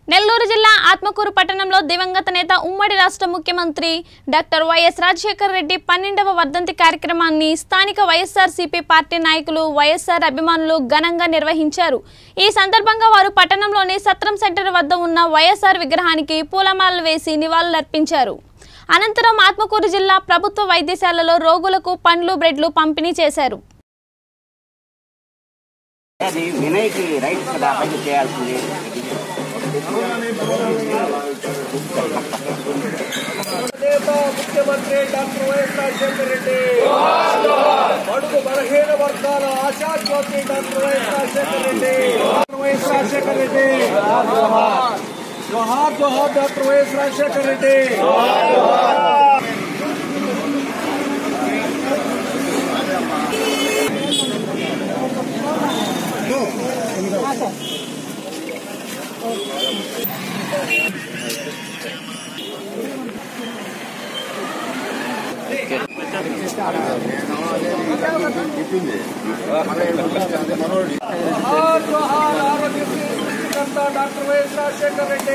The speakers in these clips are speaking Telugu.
నెల్లూరు జిల్లా ఆత్మకూరు పట్టణంలో దివంగత నేత ఉమ్మడి రాష్ట్ర ముఖ్యమంత్రి డాక్టర్ వైఎస్ రాజశేఖర్ రెడ్డి 12వ వర్ధంతి కార్యక్రమాన్ని స్థానిక వైఎస్ఆర్సీపీ పార్టీ నాయకులు వైఎస్ఆర్ అభిమానులు ఘనంగా నిర్వహించారు। ఈ సందర్భంగా వారు పట్టణంలోని సత్రం సెంటర్ వద్ద ఉన్న వైఎస్ఆర్ విగ్రహానికి పూలమాలలు వేసి నివాళులర్పించారు। అనంతరం ఆత్మకూరు జిల్లా ప్రభుత్వ వైద్యశాలలో రోగులకు పండ్లు బ్రెడ్లు పంపిణీ చేశారు। मुख्यमंत्री डॉक्टर वैएस राजशेखर रेड्डी बड़ू बलहीन वर्गाल आशा ज्योति डॉक्टर वैएस राजशेखर रेड्डी जोहार जोहार doctor YS Rajasekhar Reddy doctor YS Rajasekhar Reddy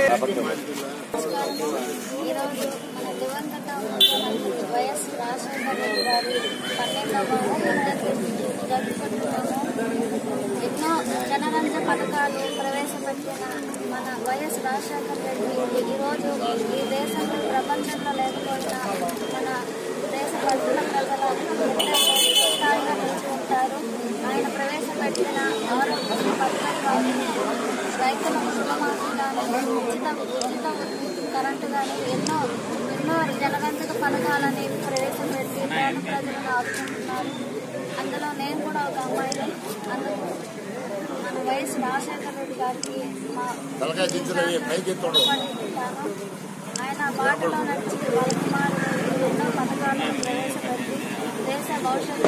దివంగత ముఖ్యమంత్రి వైఎస్ రాజశేఖర రెడ్డి గారి 12వ వర్ధంతి జరుపుకుంటున్నాము। ఎన్నో జనరంజ పథకాలు ప్రవేశపెట్టిన మన వైఎస్ రాజశేఖర రెడ్డి ఈరోజు ఈ దేశంలో ప్రపంచంలో లేకపోయినా మన దేశ ప్రజల స్థాయిగా నిలుచుకుంటారు। ఆయన ప్రవేశపెట్టిన ఆరోగ్య పథకాలు రైతులకు రుణమాఫీ కానీ ఉచిత కరెంటు కానీ ఎన్నో జనరంజక పథకాలని ప్రవేశపెట్టి పేద ప్రజలను ఆదుకుంటున్నారు। అందులో నేను కూడా ఒక అమ్మాయిని। అందుకు మన వైఎస్ రాజశేఖర రెడ్డి గారికి మా పడుకుంటాను। ఆయన బాటలో నడిచి వాళ్ళ కుమారులు ఎన్నో పథకాలను ప్రవేశపెట్టి దేశ భవిష్యత్తు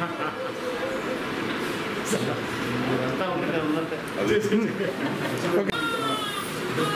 అదే